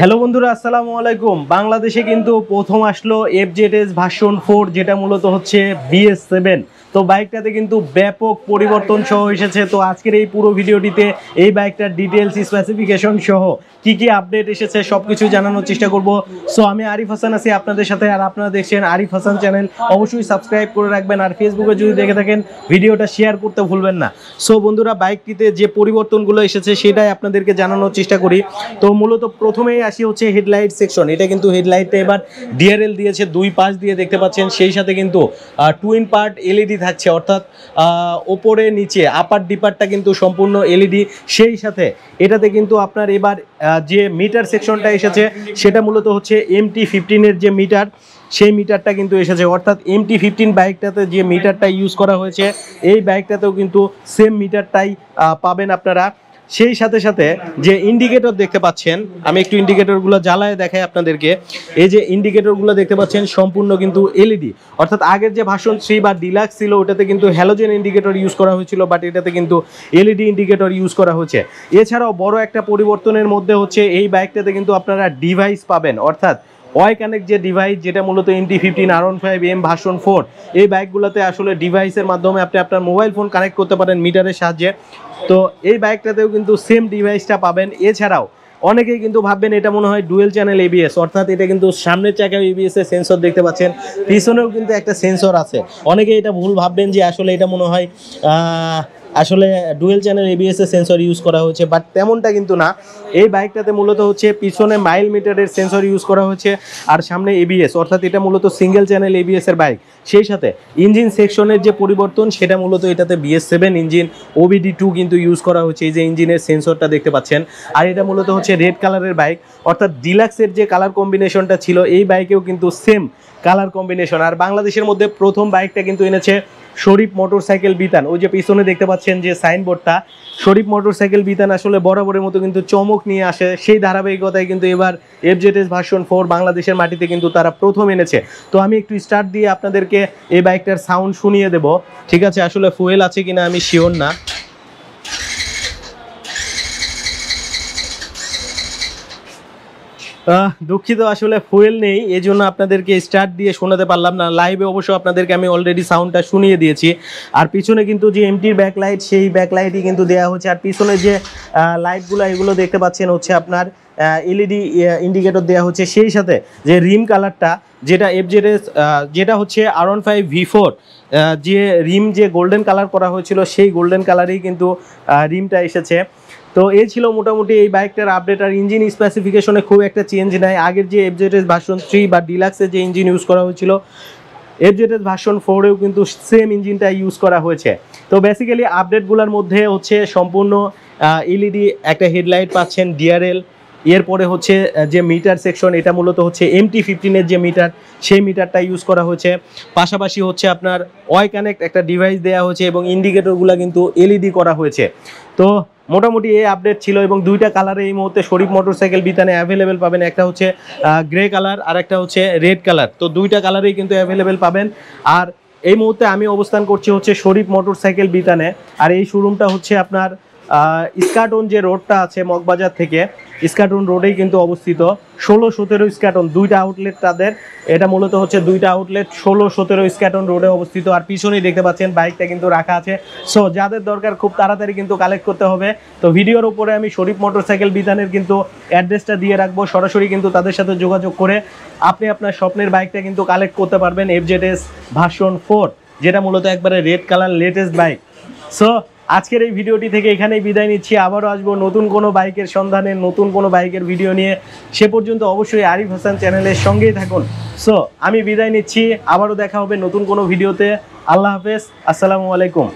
Hello বন্ধুরা, আসসালামু আলাইকুম। বাংলাদেশে কিন্তু প্রথম আসলো FZS ভার্সন 4, যেটা মূলত হচ্ছে BS7। তো বাইকটাতে কিন্তু ব্যাপক পরিবর্তন সহ এসেছে। তো আজকের এই পুরো ভিডিওটিতে এই বাইকটার ডিটেলস, স্পেসিফিকেশন সহ কি কি আপডেট এসেছে সবকিছু জানানোর চেষ্টা করব। সো আমি আরিফ হাসান আছি আপনাদের সাথে, আর আপনারা দেখছেন আরিফ হাসান চ্যানেল। অবশ্যই সাবস্ক্রাইব করে রাখবেন, আর ফেসবুকে যদি দেখে থাকেন ভিডিওটা শেয়ার করতে ভুলবেন না। সো বন্ধুরা, বাইকটিতে যে পরিবর্তনগুলো এসেছে সেটাই আপনাদেরকে জানানোর চেষ্টা করি। তো মূলত প্রথমেই আসি হচ্ছে হেডলাইট সেকশন। এটা কিন্তু হেডলাইটটা এবার ডিআরএল দিয়েছে, দুই পাশ দিয়ে দেখতে পাচ্ছেন। সেই সাথে কিন্তু টুইন পার্ট এলইডি থাকছে, অর্থাৎ ওপরে নিচে আপার ডিপারটা কিন্তু সম্পূর্ণ এলইডি। সেই সাথে এটাতে কিন্তু আপনার এবার যে মিটার সেকশনটা এসেছে সেটা মূলত হচ্ছে MT-15 যে মিটার, সেই মিটারটা কিন্তু এসেছে। অর্থাৎ MT-15 বাইকটাতে যে মিটারটা ইউজ করা হয়েছে এই বাইকটাতেও কিন্তু সেম মিটারটাই পাবেন আপনারা। সেই সাথে সাথে যে ইন্ডিকেটর দেখতে পাচ্ছেন, আমি একটু ইন্ডিকেটরগুলো জ্বালায় দেখাই আপনাদেরকে। এই যে ইন্ডিকেটরগুলো দেখতে পাচ্ছেন সম্পূর্ণ কিন্তু এলইডি। অর্থাৎ আগের যে ভার্সন 3 বা ডিলাক্স ছিল ওটাতে কিন্তু হ্যালোজেন ইন্ডিকেটর ইউজ করা হয়েছিল, বাট এটাতে কিন্তু এলইডি ইন্ডিকেটর ইউজ করা হয়েছে। এছাড়াও বড় একটা পরিবর্তনের মধ্যে হচ্ছে এই বাইকটাতে কিন্তু আপনারা ডিভাইস পাবেন, অর্থাৎ ওয়াই কানেক্ট যে ডিভাইস, যেটা মূলত MT-15 R15M ভার্সন 4 এই বাইকগুলোতে আসলে ডিভাইসের মাধ্যমে আপনি আপনার মোবাইল ফোন কানেক্ট করতে পারেন মিটারের সাহায্যে। তো এই বাইকটাতেও কিন্তু সেম ডিভাইসটা পাবেন। এছাড়াও অনেকেই কিন্তু ভাববেন এটা মনে হয় ডুয়েল চ্যানেল ABS, অর্থাৎ এটা কিন্তু সামনের চাকায় ABS এর সেন্সর দেখতে পাচ্ছেন, পিছনেও কিন্তু একটা সেন্সর আছে। অনেকেই এটা ভুল ভাববেন যে আসলে এটা মনে হয় আসলে ডুয়েল চ্যানেল ABS এর সেন্সর ইউজ করা হয়েছে, বাট তেমনটা কিন্তু না। এই বাইকটাতে মূলত হচ্ছে পিছনে মাইল মিটারের সেন্সর ইউজ করা হয়েছে, আর সামনে ABS, অর্থাৎ এটা মূলত সিঙ্গেল চ্যানেল ABS এর বাইক। সেই সাথে ইঞ্জিন সেকশনের যে পরিবর্তন সেটা মূলত এটাতে BS7 ইঞ্জিন OBD2 কিন্তু ইউজ করা হয়েছে। এই যে ইঞ্জিনের সেন্সরটা দেখতে পাচ্ছেন, আর এটা মূলত হচ্ছে রেড কালারের বাইক। অর্থাৎ ডিলাক্সের যে কালার কম্বিনেশনটা ছিল এই বাইকেও কিন্তু সেম কালার কম্বিনেশন। আর বাংলাদেশের মধ্যে প্রথম বাইকটা কিন্তু এনেছে শরীফ মোটরসাইকেল বিতান। ওই যে পিছনে দেখতে পাচ্ছেন যে সাইনবোর্ডটা, শরীফ মোটরসাইকেল বিতান আসলে বরাবরের মতো কিন্তু চমক নিয়ে আসে। সেই ধারাবাহিকতায় কিন্তু এবার FZS ভার্সন 4 বাংলাদেশের মাটিতে কিন্তু তারা প্রথম এনেছে। তো আমি একটু স্টার্ট দিয়ে আপনাদেরকে এই বাইকটার সাউন্ড শুনিয়ে দেব, ঠিক আছে? আসলে ফুয়েল আছে কিনা আমি শিওর না। দুঃখিত, আসলে ফুয়েল নেই, এই জন্য আপনাদেরকে স্টার্ট দিয়ে শোনাতে পারলাম না। লাইভে অবশ্য আপনাদেরকে আমি অলরেডি সাউন্ডটা শুনিয়ে দিয়েছি। আর পিছনে কিন্তু যে এমটির ব্যাকলাইট, সেই ব্যাকলাইটই কিন্তু দেওয়া হচ্ছে। আর পিছনে যে লাইটগুলো এগুলো দেখতে পাচ্ছেন হচ্ছে আপনার এলইডি ইন্ডিকেটর দেওয়া হচ্ছে। সেই সাথে যে রিম কালারটা, যেটা FZS যেটা হচ্ছে R15 V4 যে রিম যে গোল্ডেন কালার করা হয়েছিল সেই গোল্ডেন কালারেই কিন্তু রিমটা এসেছে। তো এই ছিল মোটামুটি এই বাইকটার আপডেট। আর ইঞ্জিন স্পেসিফিকেশনে খুব একটা চেঞ্জ নাই। আগের যে FZS ভার্সন 3 বা ডিলাক্সের যে ইঞ্জিন ইউজ করা হয়েছিল FZS ভার্সন 4এও কিন্তু সেম ইঞ্জিনটা ইউজ করা হয়েছে। তো বেসিক্যালি আপডেটগুলোর মধ্যে হচ্ছে সম্পূর্ণ এলইডি একটা হেডলাইট পাচ্ছেন, ডিআরএল, এরপরে হচ্ছে যে মিটার সেকশন এটা মূলত হচ্ছে MT-15 যে মিটার, সেই মিটারটা ইউজ করা হয়েছে। পাশাপাশি হচ্ছে আপনার ওয়াই কানেক্ট একটা ডিভাইস দেওয়া হয়েছে, এবং ইন্ডিকেটরগুলো কিন্তু এলইডি করা হয়েছে। তো মোটামুটি এই আপডেট ছিল, এবং দুইটা কালারে এই মুহূর্তে শরীফ মোটরসাইকেল বিতানে অ্যাভেলেবেল পাবেন। একটা হচ্ছে গ্রে কালার আর একটা হচ্ছে রেড কালার। তো দুইটা কালারেই কিন্তু অ্যাভেলেবেল পাবেন। আর এই মুহূর্তে আমি অবস্থান করছি হচ্ছে শরীফ মোটরসাইকেল বিতানে। আর এই শোরুমটা হচ্ছে আপনার স্কাটন যে রোডটা আছে মগবাজার থেকে, স্কাটন রোডেই কিন্তু অবস্থিত। 16-17 স্কাটন দুইটা আউটলেট তাদের, এটা মূলত হচ্ছে দুইটা আউটলেট 16-17 স্কাটন রোডে অবস্থিত। আর পিছনেই দেখতে পাচ্ছেন বাইকটা কিন্তু রাখা আছে। সো যাদের দরকার খুব তাড়াতাড়ি কিন্তু কালেক্ট করতে হবে। তো ভিডিওর উপরে আমি শরীফ মোটরসাইকেল বিতানের কিন্তু অ্যাড্রেসটা দিয়ে রাখবো, সরাসরি কিন্তু তাদের সাথে যোগাযোগ করে আপনি আপনার স্বপ্নের বাইকটা কিন্তু কালেক্ট করতে পারবেন। FZS ভার্সন 4 যেটা মূলত একবারে red colour latest bike. So আজকের এই ভিডিওটি থেকে এখানেই বিদায় নিচ্ছি। আবারও আসবো নতুন কোনো বাইকের সন্ধানে, নতুন কোনো বাইকের ভিডিও নিয়ে। সে পর্যন্ত অবশ্যই আরিফ হাসান চ্যানেলের সঙ্গেই থাকুন। সো আমি বিদায় নিচ্ছি, আবারও দেখা হবে নতুন কোনো ভিডিওতে। আল্লাহ হাফেজ, আসসালামু আলাইকুম।